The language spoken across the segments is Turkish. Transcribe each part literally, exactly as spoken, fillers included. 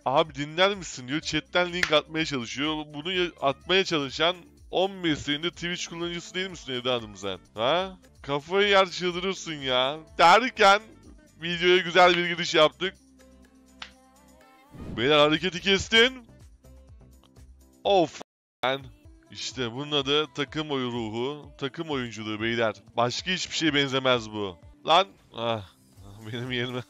Abi dinler misin diyor. Chatten link atmaya çalışıyor. Bunu atmaya çalışan on beş senedir Twitch kullanıcısı değil misin evladım sen? Ha? Kafayı yer çıldırırsın ya. Derken videoya güzel bir giriş yaptık. Beyler hareketi kestin. Of man. İşte bunun adı takım oyu ruhu, takım oyunculuğu beyler. Başka hiçbir şeye benzemez bu. Lan. Ah, benim yerime.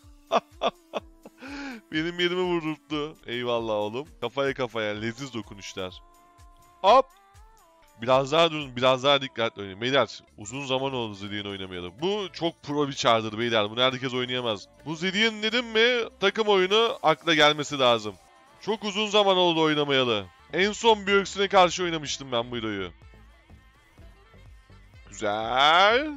Benim yerime vurdurttu. Eyvallah oğlum. Kafaya kafaya leziz dokunuşlar. Hop. Biraz daha durun, biraz daha dikkatli oynayın. Beyler, uzun zaman oldu Zillion oynamayalım. Bu çok pro bir çardır beyler. Bunu herkes oynayamaz. Bu Zillion dedim mi takım oyunu akla gelmesi lazım. Çok uzun zaman oldu oynamayalı. En son Björksen'e karşı oynamıştım ben bu hero'yu. Güzel.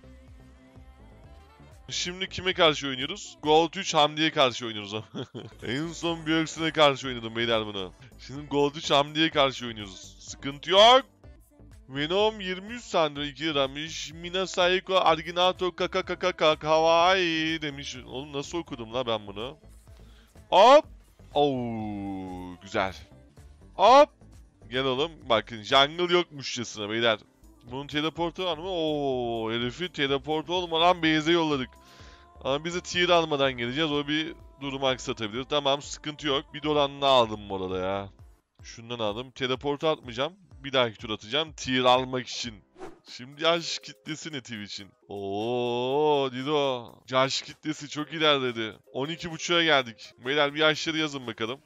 Şimdi kime karşı oynuyoruz? Gold üç Hamdi'ye karşı oynuyoruz ama. En son Björksen'e karşı oynadım beyler bunu. Şimdi Gold üç Hamdi'ye karşı oynuyoruz. Sıkıntı yok. Venom yirmi üç saniye iki liramış. Mina Saiko Arginato kaka kaka kaka Kawaii demiş. Oğlum nasıl okudum la ben bunu? Hop. Oo güzel. Hop. Gel oğlum. Bakın jungle yokmuşçasına beyler. Bunun teleportu var mı? Oo herifi teleportu olmadan base'e yolladık. Ama bize tier almadan geleceğiz. O bir durumu aksatabilir. Tamam sıkıntı yok. Bir dolanını aldım bu arada ya. Şundan aldım. Teleportu atmayacağım. Bir dahaki tur atacağım. Tier almak için. Şimdi yaş kitlesi ne Twitch'in? Ooo Dido. Yaş kitlesi çok ilerledi. on iki buçuğa geldik. Beyler bir yaşları yazın bakalım.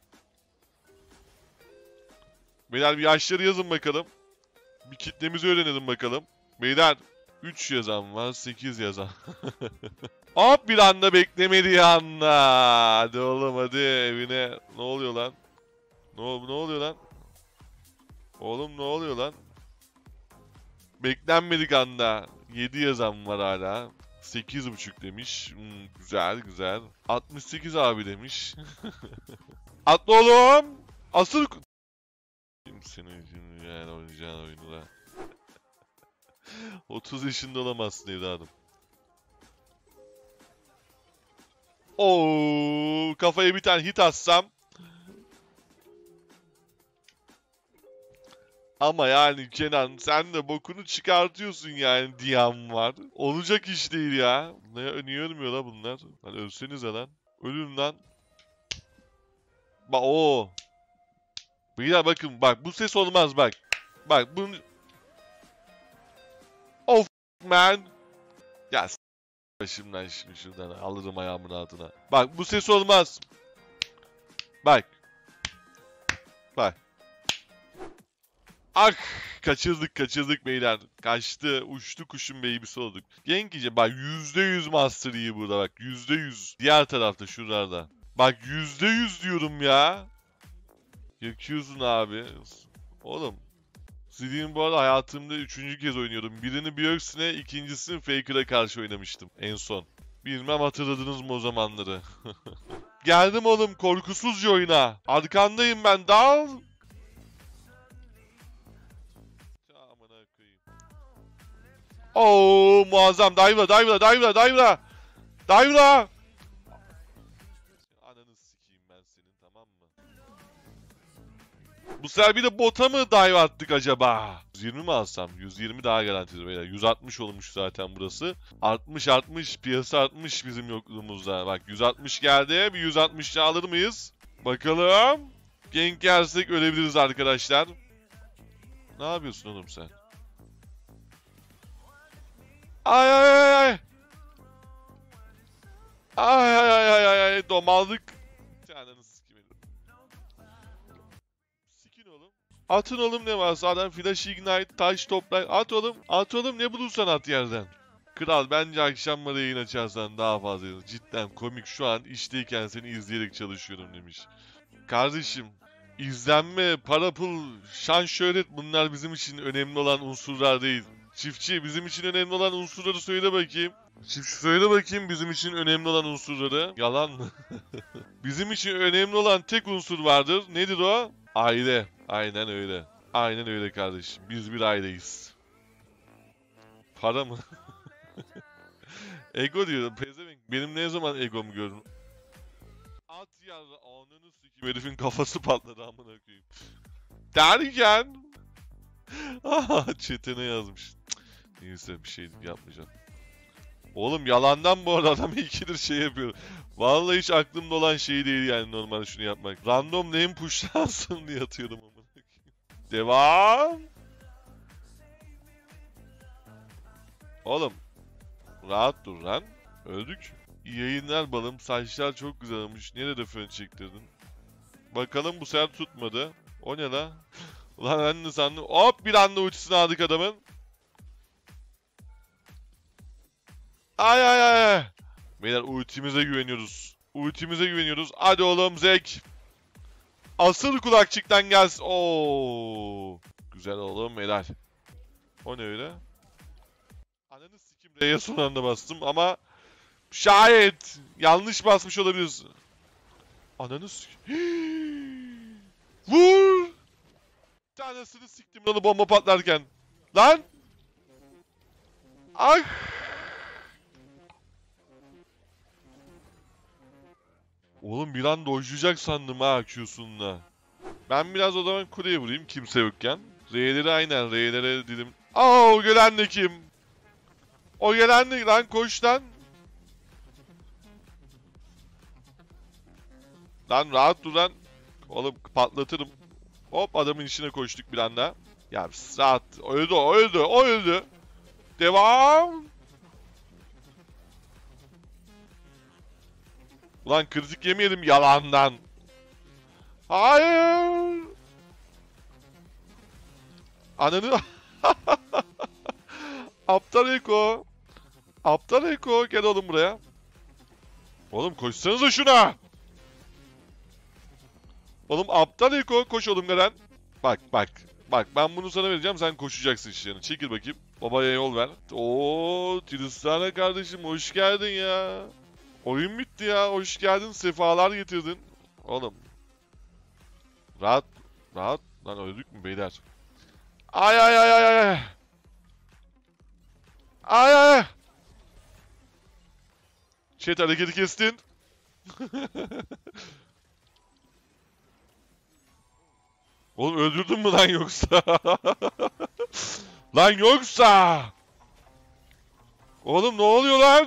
Beyler bir yaşları yazın bakalım. Bir kitlemizi öğrenelim bakalım. Beyler üç yazan var, sekiz yazan. Hop bir anda beklemediği anda. Hadi oğlum hadi evine. Ne oluyor lan? Ne, ne oluyor lan? Oğlum ne oluyor lan? Beklenmedik anda. yedi yazan var hala. sekiz buçuk demiş. Hmm, güzel güzel. altmış sekiz abi demiş. Atla oğlum. Asıl... Senin şimdi yani oynayacağın oyunu da. otuz yaşında olamazsın evladım. Oo, kafaya bir tane hit atsam. Ama yani Kenan sen de bokunu çıkartıyorsun yani diyen var. Olacak iş değil ya. Ne, niye ölmüyor la bunlar? Lan ölsenize lan. Ölün lan. Bak o. Beyler bakın bak bu ses olmaz bak. Bak bunu... Of man. Ya s*** başımdan şimdi şuradan alırım ayağımın altına. Bak bu ses olmaz. Bak. Bak. Ah kaçırdık kaçırdık beyler. Kaçtı uçtu kuşun baby'si olduk. Genkice bak yüzde yüz Master Yi burada bak yüzde yüz. Diğer tarafta şuralarda. Bak yüzde yüz diyorum ya. Yakıyorsun abi. Oğlum. Zillion bu arada hayatımda üçüncü kez oynuyorum. Birini Björksen'e, ikincisini Faker'a karşı oynamıştım en son. Bilmem hatırladınız mı o zamanları. Geldim oğlum korkusuzca oyna. Arkandayım ben dal. Oo muazzam dive'la dive'la dive'la dive'la. Dive'la. Ananı sikeyim ben senin tamam mı? Bu sefer bir de bota mı dive attık acaba? yüz yirmi mi alsam? yüz yirmi daha garantili beyler. yüz altmış olmuş zaten burası. altmış altmış piyasa artmış bizim yokluğumuzda. Bak yüz altmış geldi. Bir yüz altmış alır mıyız? Bakalım. Gank yersek ölebiliriz arkadaşlar. Ne yapıyorsun oğlum sen? Ay ay ay ay. Ay ay ay ay ay ay domaldık. Ananı sikeyim. Sikin oğlum. Atın oğlum ne varsa adam flash ignite, taş toprak at oğlum. At oğlum ne bulursan at yerden. Kral bence akşamları yayın açarsan daha fazla yazın. Cidden komik şu an işteyken seni izleyerek çalışıyorum demiş. Kardeşim izlenme, para pul, şan şöhret bunlar bizim için önemli olan unsurlar değil. Çiftçi bizim için önemli olan unsurları söyle bakayım. Çiftçi söyle bakayım bizim için önemli olan unsurları. Yalan mı? Bizim için önemli olan tek unsur vardır. Nedir o? Aile. Aynen öyle. Aynen öyle kardeşim. Biz bir aileyiz. Para mı? Ego diyor. Pezevenk. Benim ne zaman egomu gördün? At ya. Ananı sikeyim. Herifin kafası patladı amına koyayım. Derken. Aha chatine yazmış. Neyse bir şey yapmayacağım. Oğlum yalandan bu arada adam ikidir şey yapıyor. Vallahi hiç aklımda olan şey değil yani normal şunu yapmak. Random name pushlansın diye atıyorum amına koyayım. Devam. Oğlum rahat dur lan. Öldük. İyi yayınlar balım. Saçlar çok güzel olmuş. Nerede fön çektirdin? Bakalım bu sefer tutmadı. O ne la? Ulan ben de sandım. Hop bir anda ultisini aldık adamın. Ay ay ay. Beyler ultimize güveniyoruz. Ultimize güveniyoruz. Hadi oğlum Zek. Asıl kulakçıktan gelsin. Oo. Güzel oğlum helal. O ne öyle? Ananı sikim R'ye son anda bastım ama şayet yanlış basmış olabiliriz. Ananı sikim. Vur. Bir tanesini siktim lan bomba patlarken. Lan. Ah. Oğlum bir an dojlayacak sandım ha Q'sunla. Ben biraz o zaman kuleye vurayım kimse yokken. R'leri aynen R'lere dedim. Aa o gelen de kim? O gelen de lan koş lan. Lan rahat dur lan. Oğlum patlatırım. Hop adamın içine koştuk bir anda. Ya rahat. Öldü o öldü o öldü. Devam. Ulan kritik yemeyelim yalandan. Hayır. Ananı... Aptal Eko. Aptal Eko. Gel oğlum buraya. Oğlum koşsanıza şuna. Oğlum aptal Eko. Koş oğlum gelen. Bak bak. Bak ben bunu sana vereceğim. Sen koşacaksın işte. Çekil bakayım. Babaya yol ver. Oo Tristana kardeşim hoş geldin ya. Oyun bitti ya. Hoş geldin. Sefalar getirdin. Oğlum. Rahat. Rahat. Lan öldük mü beyler? Ay ay ay ay ay. Ay ay. Chat hareketi kestin. Oğlum öldürdün mü lan yoksa? Lan yoksa. Oğlum ne oluyor lan?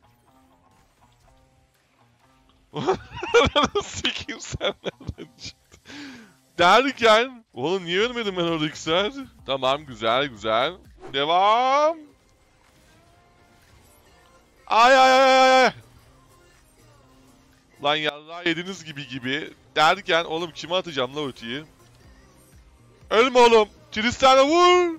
Sikiyim sen nereden çıktın? Derken. Oğlum niye ölmedim ben orada iki saat? Tamam güzel güzel. Devam. Ay ay ay ay. Lan yarrağı yediniz gibi gibi. Derken oğlum kime atacağım la ultiyi? Ölme oğlum. Tristana vur.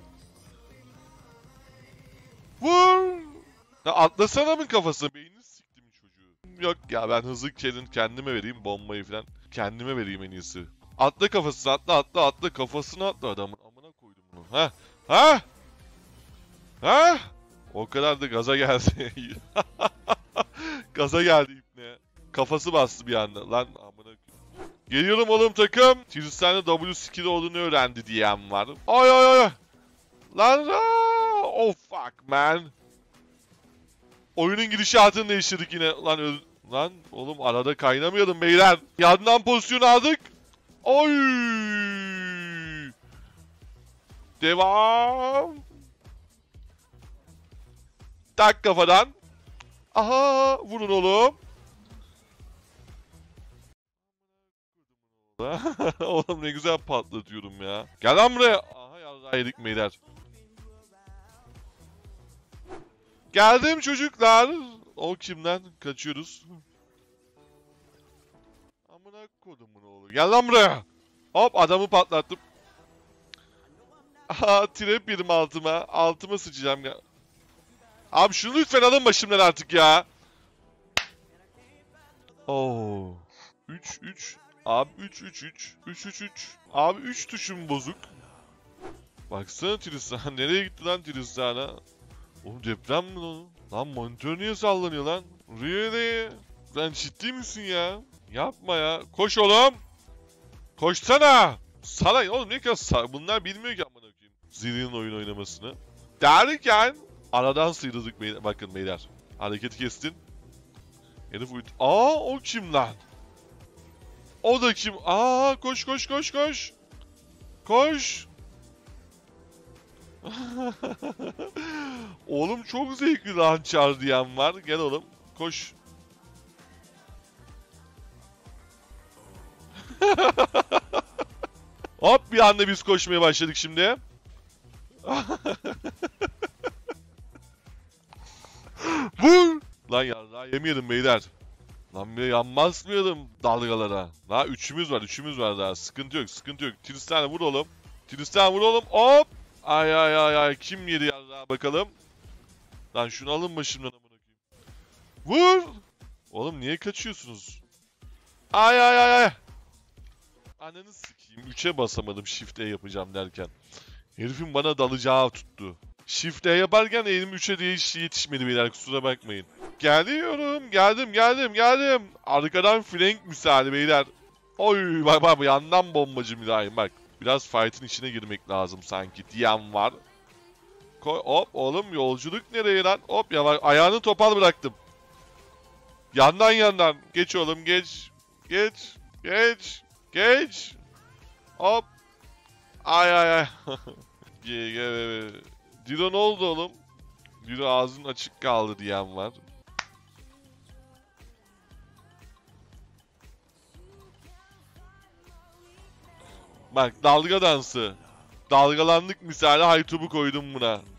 Vur. Ya atlasana mı kafası? Beynini siktim çocuğu. Yok ya ben hızlı kendin kendime vereyim bombayı falan. Kendime vereyim en iyisi. Atla kafasını atla atla atla kafasını atla adamın. Amına koydum bunu. Ha? Ha? Ha? O kadar da gaza geldi. Gaza geldi ipne. Kafası bastı bir anda. Lan amına. Geliyorum oğlum takım. Tristan'da W skill olduğunu öğrendi diyen var. Ay ay ay. Lan aa! Oh fuck man. Oyunun gidişatını değiştirdik yine. Lan öl... Lan oğlum arada kaynamayalım beyler. Yandan pozisyon aldık. Oy! Devam. Tak kafadan. Aha vurun oğlum. Oğlum ne güzel patlatıyorum ya. Gel lan buraya. Aha yarrağı yedik meyler. Geldim çocuklar. O kimden? Kaçıyoruz. Amına kodumun oğlu. Gel lan buraya. Hop adamı patlattım. Aha trap yedim altıma. Altıma sıçacağım ya. Abi şunu lütfen alın başımdan artık ya. Oo. üç üç. Abi üç üç üç. üç üç üç. Abi üç tuşum bozuk. Baksana Tristana. Nereye gitti lan Tristana? Oğlum deprem mi lan? Lan monitör niye sallanıyor lan? Really? Lan ciddi misin ya? Yapma ya. Koş oğlum. Koşsana. Sana oğlum ne kadar bunlar bilmiyor ki amına koyayım. Zillion oyun oynamasını. Derken aradan sıyrıldık beyler. Bakın beyler. Hareketi kestin. Herif uyut. Aa o kim lan? O da kim? Aa, koş koş koş koş. Koş. Oğlum çok zevkli lan çar diyen var. Gel oğlum. Koş. Hop, bir anda biz koşmaya başladık şimdi. Vur. Lan ya, daha yemeyelim beyler. Lan bir yanmazmayalım dalgalara. Daha üçümüz var, üçümüz var daha. Sıkıntı yok, sıkıntı yok. Tristan vur oğlum. Tristan vur oğlum. Hop. Ay ay ay ay. Kim yedi ya daha bakalım. Lan şunu alın başımdan amına koyayım. Vur. Oğlum niye kaçıyorsunuz? Ay ay ay ay. Ananı sikeyim. üçe basamadım shift'e yapacağım derken. Herifin bana dalacağı tuttu. Shift'e yaparken elim üçe diye hiç yetişmedi beyler, kusura bakmayın. Geliyorum. Geldim geldim geldim. Arkadan flank misali beyler. Oy bak bak, yandan bombacı mülayim bak. Biraz fight'in içine girmek lazım sanki diyen var. Koy, hop oğlum, yolculuk nereye lan? Hop yavaş, ayağını topal bıraktım. Yandan yandan. Geç oğlum geç. Geç. Geç. Geç. Hop. Ay ay ay. Dilo ne oldu oğlum? Dilo ağzın açık kaldı diyen var. Bak dalga dansı. Dalgalandık misali, haytubu koydum buna.